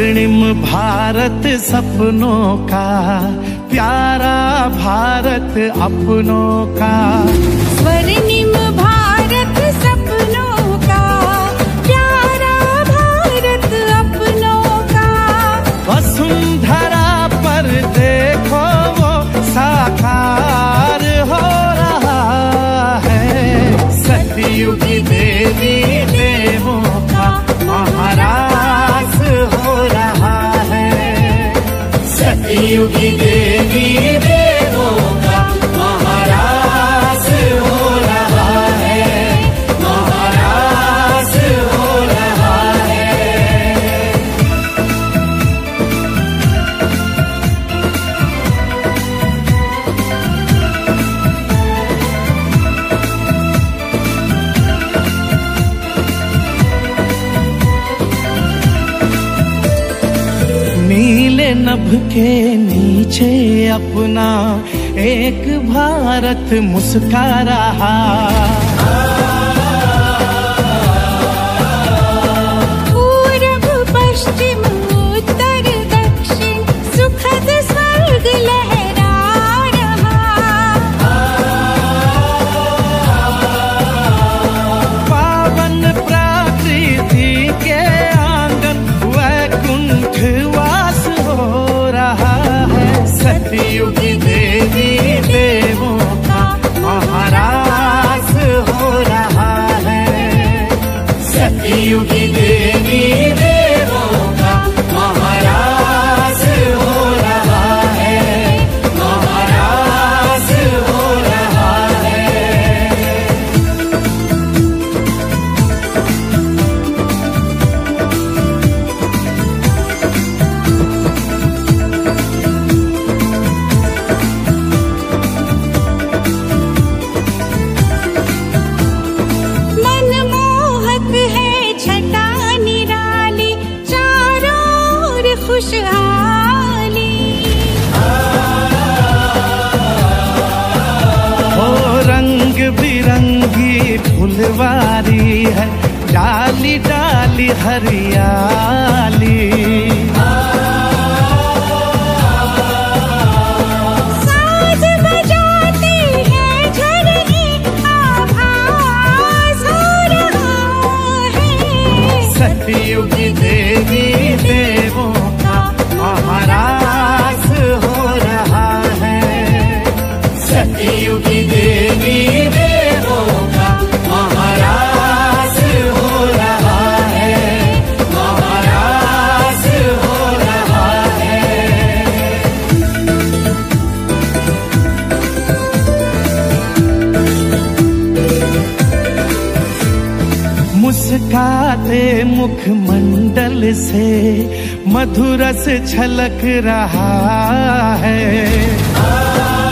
स्वर्णिम भारत सपनों का, प्यारा भारत अपनों का। स्वर्णिम भारत सपनों का, प्यारा भारत अपनों का। वसुंधरा पर देखो वो साकार हो रहा है। सतयुगी देवी देवों का महाराज हो रहा है। सतयुगी देवी देवों का महाराज हो रहा है, महाराज हो रहा है। नीले नभ के नीचे अपना एक भारत मुस्का रहा। पूरब पश्चिम उत्तर दक्षिण सुखद स्वर्ग लहरा रहा। पावन प्रकृति के आंगन वैकुंठ वास हो रहा है। सतयुगी देवी देवों का महाराज हो रहा है। सतयुगी देवी देवों का महाराज हो रहा है, महाराज हो रहा है। मनमोहक है छटा निराली, चारों ओर खुशहाली। ओ रंग बिरंगी फुलवारी है, डाली डाली हरियाली। साज बजाते हैं झरने, आभास हो रहा है। सतयुगी देवी देवों का महाराज हो रहा है। सतयुगी देवी देवों का महाराज हो रहा है, महाराज हो रहा है। मुस्काते मुखमंडल से मधुरस छलक रहा है।